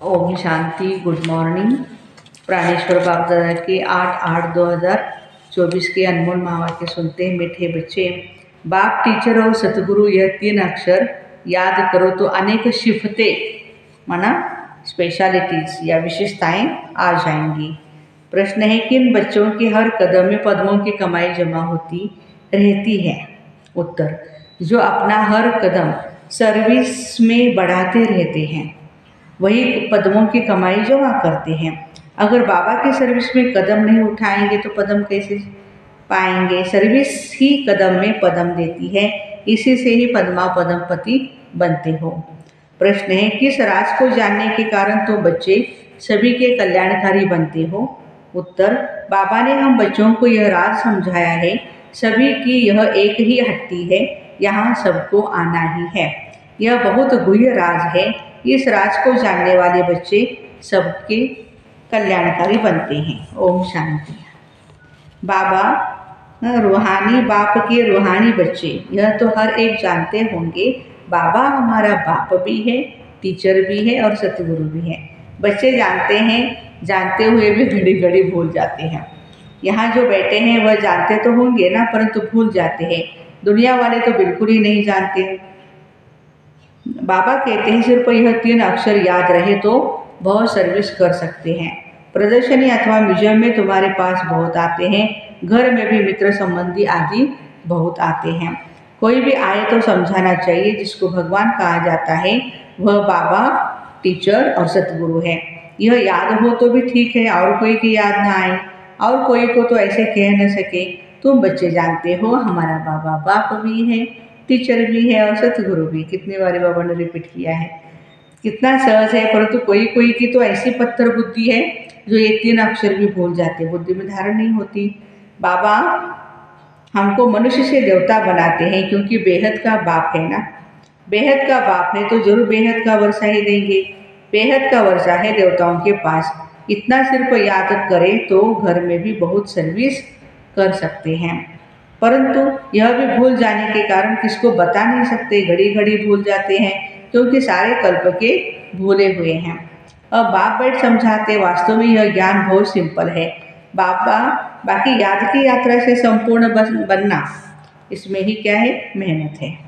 Om Shanti. Good morning. प्राणेश्वर बाप दादा के 8/8/2024 के अनमोल महावाक्य सुनते हैं। मीठे बच्चे, बाप, टीचर और सतगुरु, यह 3 अक्षर याद करो तो अनेक सिफतें माना स्पेशलिटीज या विशेषताएं आ जाएंगी। प्रश्न है कि इन बच्चों के हर कदम में पद्मों की कमाई जमा होती रहती है। उत्तर, जो अपना हर कदम सर्विस में बढ़ाते रहते हैं वही पद्मों की कमाई जमा करते हैं। अगर बाबा की सर्विस में कदम नहीं उठाएंगे तो पद्म कैसे पाएंगे? सर्विस ही कदम में पद्म देती है, इसी से ही पद्मा पद्मपति बनते हो। प्रश्न है, किस राज को जानने के कारण तो बच्चे सभी के कल्याणकारी बनते हो? उत्तर, बाबा ने हम बच्चों को यह राज समझाया है, सभी की यह एक ही हट्टी है, यहाँ सबको आना ही है। यह बहुत गुह्य राज है। इस राज को जानने वाले बच्चे सबके कल्याणकारी बनते हैं। ओम शांति। बाबा रूहानी बाप के रूहानी बच्चे, यह तो हर एक जानते होंगे, बाबा हमारा बाप भी है, टीचर भी है और सतगुरु भी है। बच्चे जानते हैं, जानते हुए भी घड़ी घड़ी भूल जाते हैं। यहाँ जो बैठे हैं वह जानते तो होंगे ना, परंतु भूल जाते हैं। दुनिया वाले तो बिल्कुल ही नहीं जानते। बाबा कहते हैं सिर्फ यह 3 अक्षर याद रहे तो बहुत सर्विस कर सकते हैं। प्रदर्शनी अथवा म्यूजियम में तुम्हारे पास बहुत आते हैं, घर में भी मित्र संबंधी आदि बहुत आते हैं। कोई भी आए तो समझाना चाहिए, जिसको भगवान कहा जाता है वह बाबा, टीचर और सतगुरु है। यह याद हो तो भी ठीक है, और कोई की याद ना आए और कोई को तो ऐसे कह न सके। तुम बच्चे जानते हो हमारा बाबा बाप भी है, टीचर भी है और सतगुरु भी। कितनी बार बाबा ने रिपीट किया है, कितना सहज है। परंतु कोई कोई की तो ऐसी पत्थर बुद्धि है जो ये 3 अक्षर भी भूल जाते, बुद्धि में धारण नहीं होती। बाबा हमको मनुष्य से देवता बनाते हैं, क्योंकि बेहद का बाप है ना। बेहद का बाप है तो जरूर बेहद का वर्षा ही देंगे। बेहद का वर्षा है देवताओं के पास। इतना सिर्फ याद करें तो घर में भी बहुत सर्विस कर सकते हैं। परंतु यह भी भूल जाने के कारण किसको बता नहीं सकते, घड़ी घड़ी भूल जाते हैं, क्योंकि सारे कल्प के भूले हुए हैं। अब बाप बैठ समझाते, वास्तव में यह ज्ञान बहुत सिंपल है। बाबा बाकी याद की यात्रा से संपूर्ण बनना, इसमें ही क्या है, मेहनत है।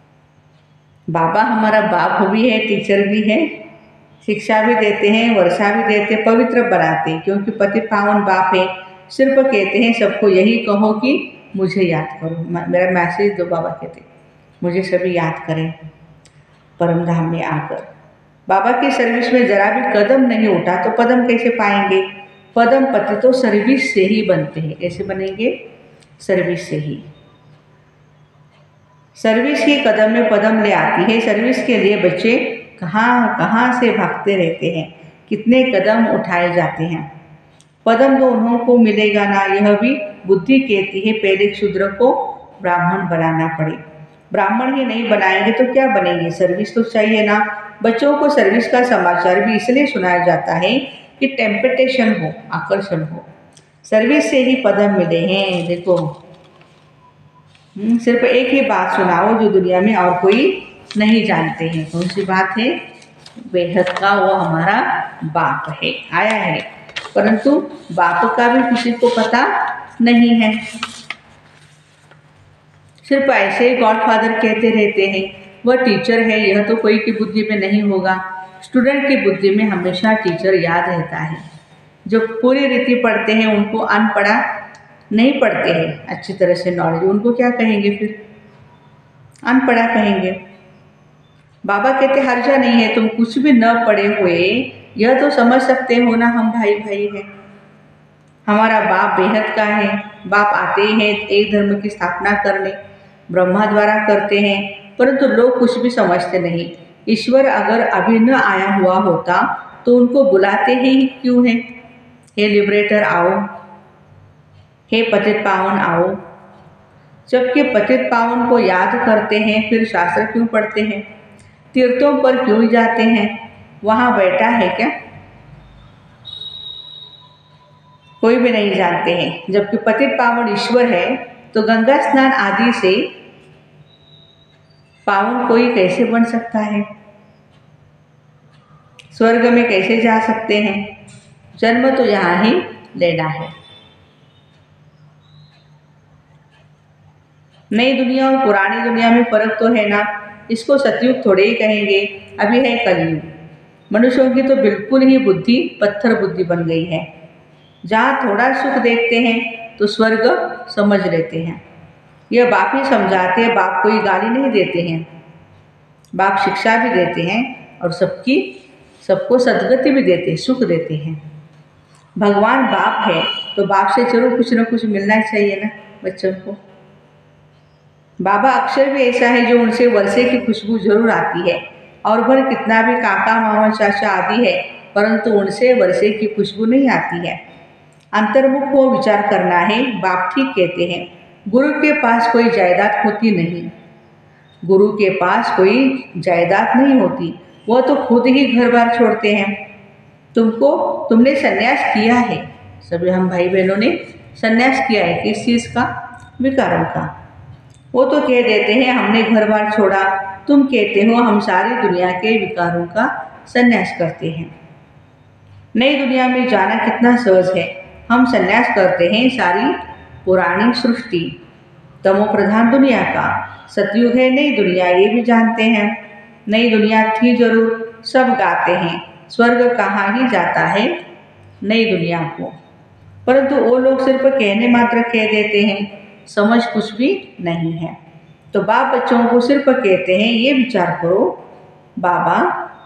बाबा हमारा बाप भी है, टीचर भी है, शिक्षा भी देते हैं, वर्षा भी देते, पवित्र बनाते, क्योंकि पति पावन बाप है। सिर्फ कहते हैं सबको यही कहो कि मुझे याद करो। मेरा मैसेज दो, बाबा कहते मुझे सभी याद करें परम धाम में आकर। बाबा की सर्विस में जरा भी कदम नहीं उठा तो पदम कैसे पाएंगे? पदम पति तो सर्विस से ही बनते हैं। कैसे बनेंगे? सर्विस से ही। सर्विस ही कदम में पदम ले आती है। सर्विस के लिए बच्चे कहाँ कहाँ से भागते रहते हैं, कितने कदम उठाए जाते हैं। पदम तो उन्हों को मिलेगा ना, यह भी बुद्धि कहती है पहले शूद्र को ब्राह्मण बनाना पड़े। ब्राह्मण ही नहीं बनाएंगे तो क्या बनेंगे? सर्विस तो चाहिए ना। बच्चों को सर्विस का समाचार भी इसलिए सुनाया जाता है कि टेम्पटेशन हो, आकर्षण हो। सर्विस से ही पदम मिले हैं। देखो, सिर्फ एक ही बात सुनाओ जो दुनिया में और कोई नहीं जानते हैं। कौन सी बात है? बेहद का वो हमारा बाप है, आया है, परंतु बाप का भी किसी को पता नहीं है। सिर्फ ऐसे ही गॉडफादर कहते रहते हैं, वह टीचर है, यह तो कोई की बुद्धि में नहीं होगा। स्टूडेंट की बुद्धि में हमेशा टीचर याद रहता है। जो पूरी रीति पढ़ते हैं उनको अनपढ़ा नहीं पढ़ते हैं अच्छी तरह से नॉलेज, उनको क्या कहेंगे फिर? अनपढ़ा कहेंगे। बाबा कहते हर्जा नहीं है, तुम कुछ भी न पढ़े हुए यह तो समझ सकते हो ना, हम भाई भाई हैं, हमारा बाप बेहद का है। बाप आते हैं एक धर्म की स्थापना करने, ब्रह्मा द्वारा करते हैं, परंतु लोग कुछ भी समझते नहीं। ईश्वर अगर अभी न आया हुआ होता तो उनको बुलाते ही क्यों हैं? हे लिबरेटर आओ, हे पतित पावन आओ। जबकि पतित पावन को याद करते हैं फिर शास्त्र क्यों पढ़ते हैं? तीर्थों पर क्यों जाते हैं? वहाँ बैठा है क्या? कोई भी नहीं जानते हैं। जबकि पतित पावन ईश्वर है तो गंगा स्नान आदि से पावन कोई कैसे बन सकता है? स्वर्ग में कैसे जा सकते हैं? जन्म तो यहाँ ही लेना है। नई दुनिया और पुरानी दुनिया में फर्क तो है ना। इसको सतयुग थोड़े ही कहेंगे, अभी है कलयुग। मनुष्यों की तो बिल्कुल ही बुद्धि पत्थर बुद्धि बन गई है। जहाँ थोड़ा सुख देखते हैं तो स्वर्ग समझ लेते हैं। यह बाप ही समझाते हैं, बाप कोई गाली नहीं देते हैं। बाप शिक्षा भी देते हैं और सबको सद्गति भी देते हैं, सुख देते हैं। भगवान बाप है तो बाप से जरूर कुछ न कुछ मिलना चाहिए ना बच्चों को। बाबा अक्षर भी ऐसा है जो उनसे वर्षे की खुशबू जरूर आती है, और भर कितना भी काका मामा चाचा आदि है, परंतु उनसे वर्षे की खुशबू नहीं आती है। अंतर्मुख को विचार करना है। बाप ठीक कहते हैं, गुरु के पास कोई जायदाद होती नहीं। गुरु के पास कोई जायदाद नहीं होती, वह तो खुद ही घर बार छोड़ते हैं। तुमने संन्यास किया है, सभी हम भाई बहनों ने संन्यास किया है। किस चीज़ का? विकारों का। वो तो कह देते हैं हमने घर बार छोड़ा, तुम कहते हो हम सारी दुनिया के विकारों का संन्यास करते हैं। नई दुनिया में जाना कितना सहज है। हम संन्यास करते हैं सारी पुरानी सृष्टि, तमो प्रधान दुनिया का। सतयुग है नई दुनिया, ये भी जानते हैं। नई दुनिया थी जरूर, सब गाते हैं। स्वर्ग कहाँ ही जाता है नई दुनिया को, परंतु वो लोग सिर्फ कहने मात्र कह देते हैं, समझ कुछ भी नहीं है। तो बाप बच्चों को सिर्फ कहते हैं ये विचार करो, बाबा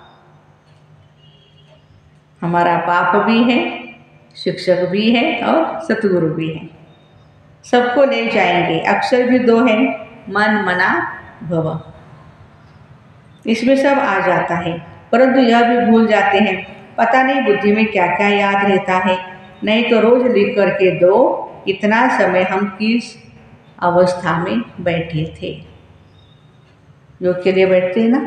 हमारा बाप भी है, शिक्षक भी है और सतगुरु भी है। सबको ले जाएंगे। अक्षर भी दो हैं, मन मना भव, इसमें सब आ जाता है, परंतु यह भी भूल जाते हैं। पता नहीं बुद्धि में क्या क्या याद रहता है। नहीं तो रोज लिख करके दो इतना समय हम किस अवस्था में बैठे थे। योग के लिए बैठते हैं ना।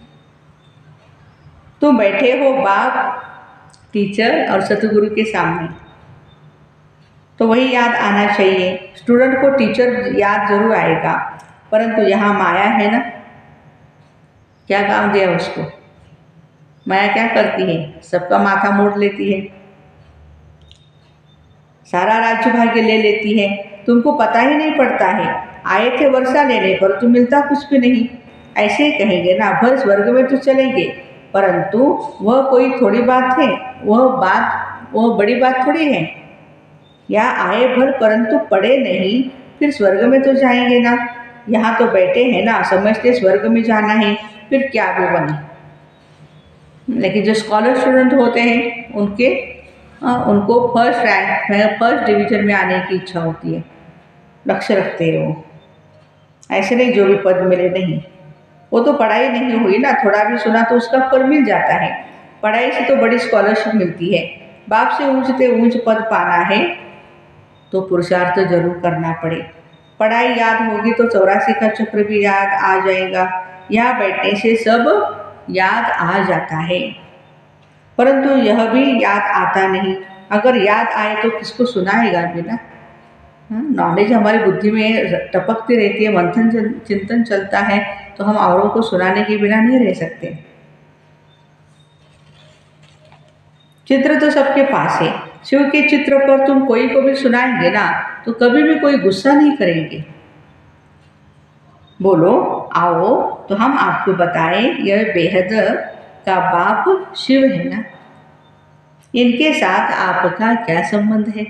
तुम बैठे हो बाप, टीचर और सतगुरु के सामने, तो वही याद आना चाहिए। स्टूडेंट को टीचर याद जरूर आएगा, परंतु यहाँ माया है ना, क्या काम दिया उसको? माया क्या करती है? सबका माथा मोड़ लेती है, सारा राज्य भाग्य ले लेती है। तुमको पता ही नहीं पड़ता है। आए थे वर्षा लेने पर तो मिलता कुछ भी नहीं। ऐसे ही कहेंगे ना, भर स्वर्ग में तो चलेंगे, परंतु वह कोई थोड़ी बात है, वह बड़ी बात थोड़ी है। या आए भर परंतु पढ़े नहीं, फिर स्वर्ग में तो जाएंगे ना। यहाँ तो बैठे हैं ना, समझते स्वर्ग में जाना है, फिर क्या भी बने। लेकिन जो स्कॉलर स्टूडेंट होते हैं उनको फर्स्ट रैंक, फर्स्ट डिवीजन में आने की इच्छा होती है, लक्ष्य रखते हैं वो। ऐसे नहीं जो भी पद मिले, नहीं, वो तो पढ़ाई नहीं हुई ना, थोड़ा भी सुना तो उसका फल मिल जाता है। पढ़ाई से तो बड़ी स्कॉलरशिप मिलती है। बाप से ऊंचते ऊंच पद पाना है तो पुरुषार्थ जरूर करना पड़े। पढ़ाई याद होगी तो 84 का चक्र भी याद आ जाएगा। यहाँ बैठने से सब याद आ जाता है, परंतु यह भी याद आता नहीं। अगर याद आए तो किसको सुनाएगा भी ना। नॉलेज हमारी बुद्धि में टपकती रहती है, मंथन चिंतन चलता है, तो हम औरों को सुनाने के बिना नहीं रह सकते। चित्र तो सबके पास है। शिव के चित्र पर तुम कोई को भी सुनाएंगे ना तो कभी भी कोई गुस्सा नहीं करेंगे। बोलो आओ तो हम आपको बताएं, यह बेहद का बाप शिव है ना, इनके साथ आपका क्या संबंध है?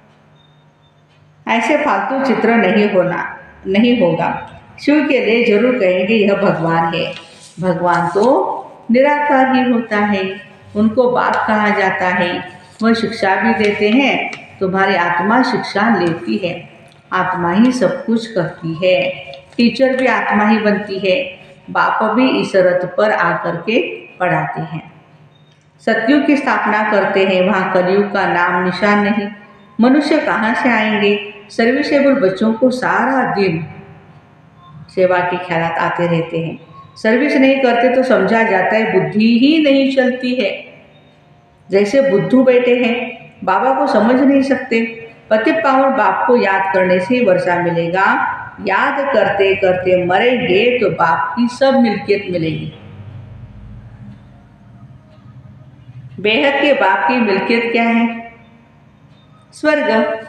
ऐसे फालतू चित्र नहीं होगा। शिव के लिए जरूर कहेंगे यह भगवान है। भगवान तो निराकार ही होता है, उनको बाप कहा जाता है। वह शिक्षा भी देते हैं, तुम्हारी आत्मा शिक्षा लेती है, आत्मा ही सब कुछ करती है। टीचर भी आत्मा ही बनती है, बाप भी ईश्वरत्व पर आकर के पढ़ाते हैं। सतयुग की स्थापना करते हैं, वहाँ कलयुग का नाम निशान नहीं। मनुष्य कहाँ से आएंगे? सर्विसेबल बच्चों को सारा दिन सेवा के ख्यालात आते रहते हैं। सर्विस नहीं करते तो समझा जाता है बुद्धि ही नहीं चलती है। जैसे बुद्धू बैठे हैं, बाबा को समझ नहीं सकते। पति पावन बाप को याद करने से ही वर्षा मिलेगा। याद करते करते मरेंगे तो बाप की सब मिल्कियत मिलेगी। बेहद के बाप की मिल्कियत क्या है? स्वर्ग।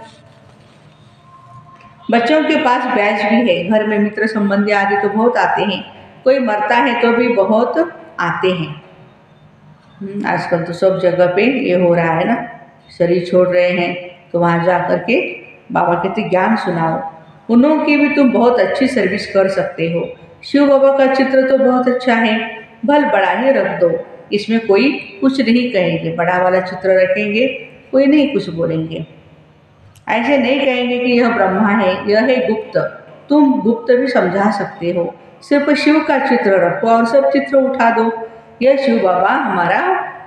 बच्चों के पास ब्याज भी है, घर में मित्र संबंधी आदि तो बहुत आते हैं, कोई मरता है तो भी बहुत आते हैं। आजकल तो सब जगह पे ये हो रहा है ना, शरीर छोड़ रहे हैं तो वहाँ जा कर के बाबा कहते ज्ञान सुनाओ। उन्हों की भी तुम बहुत अच्छी सर्विस कर सकते हो। शिव बाबा का चित्र तो बहुत अच्छा है, भल बड़ा ही रख दो, इसमें कोई कुछ नहीं कहेंगे। बड़ा वाला चित्र रखेंगे, कोई नहीं कुछ बोलेंगे। ऐसे नहीं कहेंगे कि यह ब्रह्मा है, यह है गुप्त। तुम गुप्त भी समझा सकते हो। सिर्फ शिव का चित्र रखो और सब चित्र उठा दो। यह शिव बाबा हमारा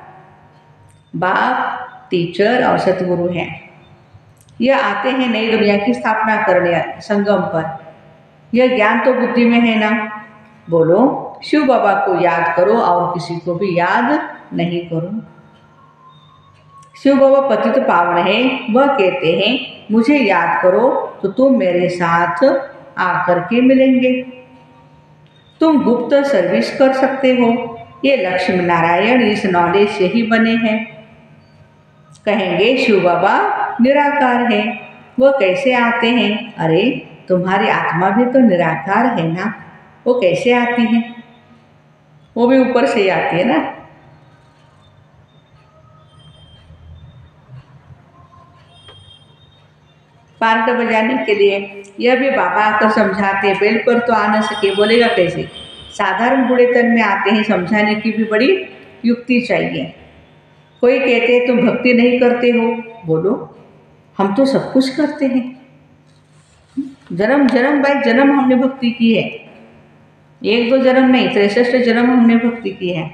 बाप, टीचर और सतगुरु है। यह आते हैं नई दुनिया की स्थापना करने संगम पर। यह ज्ञान तो बुद्धि में है ना। बोलो, शिव बाबा को याद करो और किसी को भी याद नहीं करो। शिव बाबा पतित पावन है, वह कहते हैं मुझे याद करो तो तुम मेरे साथ आकर के मिलेंगे। तुम गुप्त सर्विस कर सकते हो। ये लक्ष्मी नारायण इस नॉलेज से ही बने हैं। कहेंगे शिव बाबा निराकार है, वह कैसे आते हैं? अरे तुम्हारी आत्मा भी तो निराकार है ना, वो कैसे आती है? वो भी ऊपर से ही आती है ना। पार्ट बजाने के लिए यह भी बाबा आकर समझाते, बेल पर तो आ न सके, बोलेगा कैसे? साधारण बूढ़े तन में आते हैं, समझाने की भी बड़ी युक्ति चाहिए। कोई कहते हैं तुम भक्ति नहीं करते हो। बोलो, हम तो सब कुछ करते हैं। जन्म जन्म बाय जन्म हमने भक्ति की है, एक दो जन्म नहीं, 63 जन्म हमने भक्ति की है।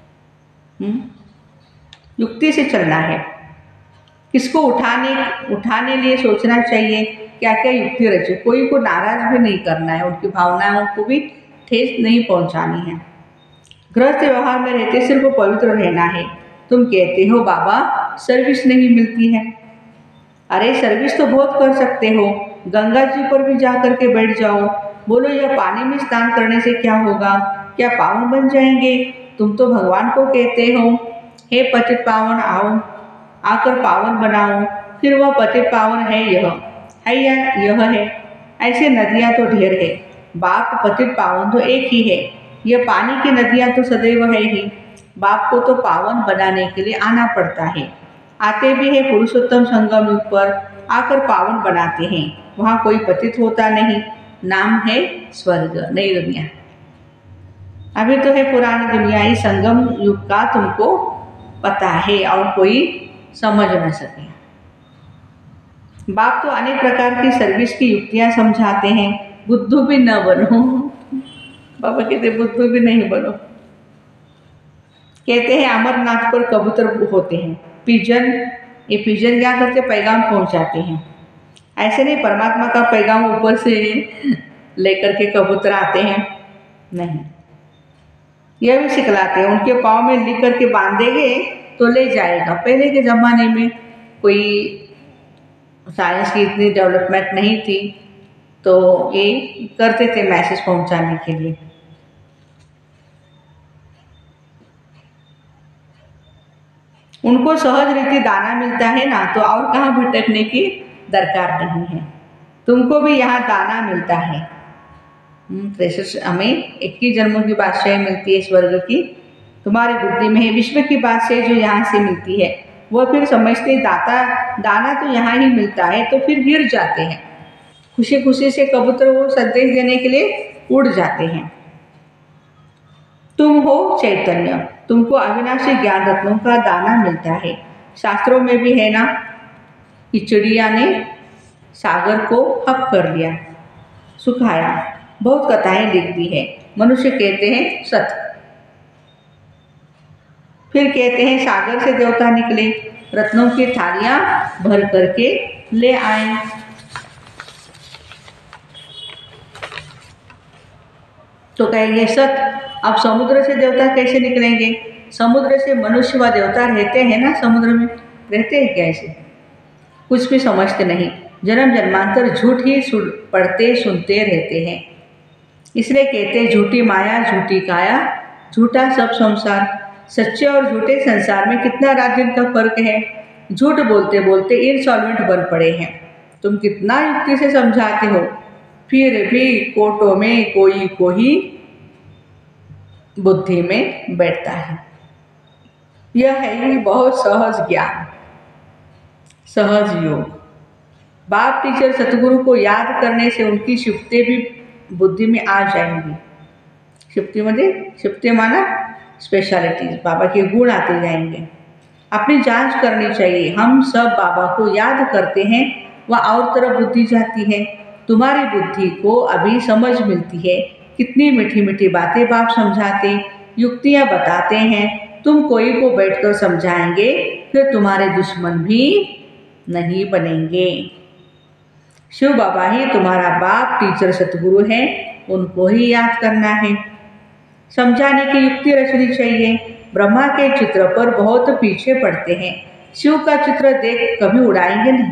युक्ति से चलना है। किसको उठाने लिए सोचना चाहिए, क्या क्या युक्ति रचे। कोई को नाराज भी नहीं करना है, उनकी भावनाओं को भी ठेस नहीं पहुंचानी है। गृहस्थ व्यवहार में रहते सिर्फ पवित्र रहना है। तुम कहते हो बाबा सर्विस नहीं मिलती है। अरे सर्विस तो बहुत कर सकते हो, गंगा जी पर भी जा कर के बैठ जाओ। बोलो यह पानी में स्नान करने से क्या होगा? क्या पावन बन जाएंगे? तुम तो भगवान को कहते हो हे पतित पावन आओ, आकर पावन बनाओ। फिर वह पतित पावन है यह है या यह है? ऐसे नदियाँ तो ढेर है, बाप पतित पावन तो एक ही है। यह पानी की नदियाँ तो सदैव है ही। बाप को तो पावन बनाने के लिए आना पड़ता है। आते भी है पुरुषोत्तम संगम युग पर, आकर पावन बनाते हैं। वहाँ कोई पतित होता नहीं, नाम है स्वर्ग, नई दुनिया। अभी तो है पुरानी दुनिया, ही संगम युग का तुमको पता है और कोई समझ न सके। बाप तो अनेक प्रकार की सर्विस की युक्तियां समझाते हैं। बुद्धू भी न बनो, बाबा कहते बुद्धू भी नहीं बनो। कहते हैं अमरनाथ पर कबूतर होते हैं, पिजन। ये पिजन क्या करते, पैगाम पहुंचाते हैं। ऐसे नहीं परमात्मा का पैगाम ऊपर से लेकर के कबूतर आते हैं, नहीं। यह भी सिखलाते हैं, उनके पाँव में लिख करके बांधेंगे तो ले जाएगा। पहले के ज़माने में कोई साइंस की इतनी डेवलपमेंट नहीं थी, तो ये करते थे मैसेज पहुंचाने के लिए। उनको सहज रीति दाना मिलता है ना, तो और कहाँ भटकने की दरकार नहीं है। तुमको भी यहाँ दाना मिलता है। हमें 21 जन्मों की बादशाही मिलती है स्वर्ग की। तुम्हारी बुद्धि में है विश्व की बादशाही जो यहाँ से मिलती है। वह फिर समझते दाना तो यहाँ ही मिलता है, तो फिर गिर जाते हैं। खुशी खुशी से कबूतर वो संदेश देने के लिए उड़ जाते हैं। तुम हो चैतन्य, तुमको अविनाशी ज्ञान रत्नों का दाना मिलता है। शास्त्रों में भी है ना कि चिड़िया ने सागर को हक कर लिया, सुखाया। बहुत कथाएं लिख दी है। मनुष्य कहते हैं सत्य। फिर कहते हैं सागर से देवता निकले, रत्नों की थालियां भर करके ले आए। तो कहेंगे सत्य। अब समुद्र से देवता कैसे निकलेंगे? समुद्र से मनुष्य व देवता रहते हैं ना, समुद्र में रहते हैं कैसे? कुछ भी समझते नहीं। जन्म जन्मांतर झूठ ही पढ़ते सुनते रहते हैं। इसलिए कहते हैं झूठी माया झूठी काया, झूठा सब संसार। सच्चे और झूठे संसार में कितना रात दिन का फर्क है। झूठ बोलते बोलते इनसॉल्वेंट बन पड़े हैं। तुम कितना युक्ति से समझाते हो, फिर भी कोर्टों में कोई कोई बुद्धि में बैठता है। यह है ही बहुत सहज ज्ञान, सहज योग। बाप टीचर सतगुरु को याद करने से उनकी शिफ्तें भी बुद्धि में आ जाएंगी। शिफ्तें माना स्पेशलिटीज, बाबा के गुण आते जाएंगे। अपनी जांच करनी चाहिए। हम सब बाबा को याद करते हैं, वह और तरफ बुद्धि जाती है। तुम्हारी बुद्धि को अभी समझ मिलती है। कितनी मीठी मीठी बातें बाप समझाते, युक्तियाँ बताते हैं। तुम कोई को बैठकर समझाएंगे, फिर तुम्हारे दुश्मन भी नहीं बनेंगे। शिव बाबा ही तुम्हारा बाप टीचर सतगुरु है, उनको ही याद करना है। समझाने की युक्ति रचनी चाहिए। ब्रह्मा के चित्र पर बहुत पीछे पड़ते हैं, शिव का चित्र देख कभी उड़ाएंगे नहीं।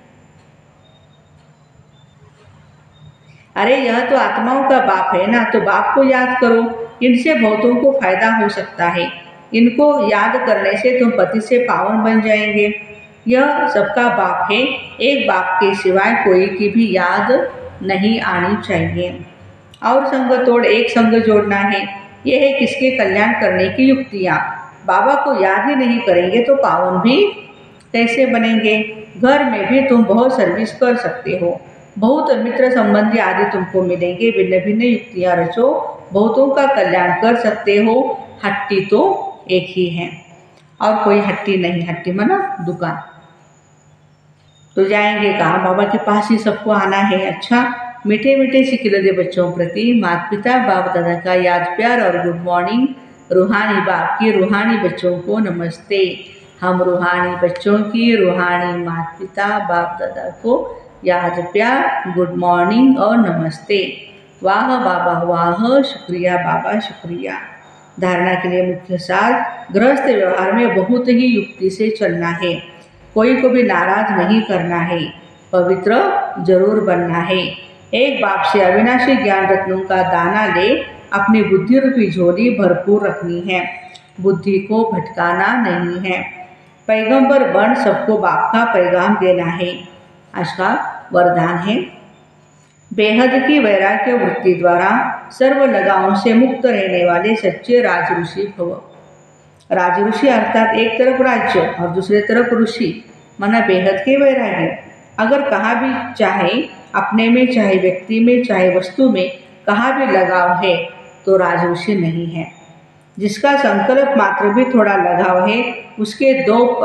अरे यह तो आत्माओं का बाप है ना, तो बाप को याद करो। इनसे बहुतों को फायदा हो सकता है। इनको याद करने से तुम पति से पावन बन जाएंगे। यह सबका बाप है, एक बाप के सिवाय कोई की भी याद नहीं आनी चाहिए। और संग तोड़ एक संग जोड़ना है, यह है किसके कल्याण करने की युक्तियाँ। बाबा को याद ही नहीं करेंगे तो पावन भी कैसे बनेंगे। घर में भी तुम बहुत सर्विस कर सकते हो, बहुत मित्र संबंधी आदि तुमको मिलेंगे। भिन्न भिन्न युक्तियाँ रचो, बहुतों का कल्याण कर सकते हो। हट्टी तो एक ही है और कोई हट्टी नहीं। हट्टी माना दुकान। तो जाएंगे कहाँ, बाबा के पास ही सबको आना है। अच्छा, मीठे मीठे सिखिलदे बच्चों प्रति माता पिता बाप दादा का याद प्यार और गुड मॉर्निंग। रूहानी बाप की रूहानी बच्चों को नमस्ते। हम रूहानी बच्चों की रूहानी माता पिता बाप दादा को याद प्यार, गुड मॉर्निंग और नमस्ते। वाह बाबा वाह, शुक्रिया बाबा शुक्रिया। धारणा के लिए मुख्य सार, गृहस्थ व्यवहार में बहुत ही युक्ति से चलना है। कोई को भी नाराज नहीं करना है, पवित्र जरूर बनना है। एक बाप से अविनाशी ज्ञान रत्नों का दाना ले अपनी बुद्धि रूपी झोली भरपूर रखनी है। बुद्धि को भटकाना नहीं है। पैगंबर बन सबको बाप का पैगाम देना है। आज का वरदान है, बेहद की वैराग्य वृत्ति द्वारा सर्व लगावों से मुक्त रहने वाले सच्चे राजऋषि भव। राजऋषि अर्थात एक तरफ राज्य और दूसरे तरफ ऋषि, माना बेहद के वैराग्य। अगर कहाँ भी चाहे अपने में, चाहे व्यक्ति में, चाहे वस्तु में, कहाँ भी लगाव है तो राजऋषि नहीं है। जिसका संकल्प मात्र भी थोड़ा लगाव है, उसके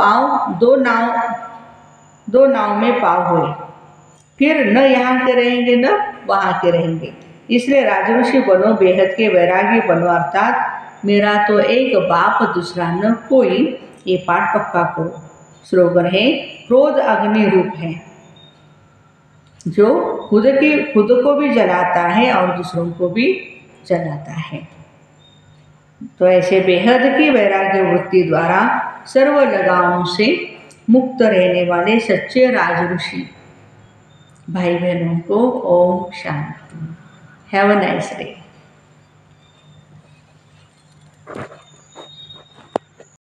दो नाव में पाव हुए, फिर न यहाँ के रहेंगे न वहाँ के रहेंगे। इसलिए राजऋषि बनो, बेहद के वैरागी बनो, अर्थात मेरा तो एक बाप दूसरा न कोई, ये पाठ पक्का करो। स्लोगन है, क्रोध अग्नि रूप है जो खुद को भी जलाता है और दूसरों को भी जलाता है। तो ऐसे बेहद की वैराग्य वृत्ति द्वारा सर्व लगावों से मुक्त रहने वाले सच्चे राजऋषि भाई बहनों को ओम शांति। Have a nice day.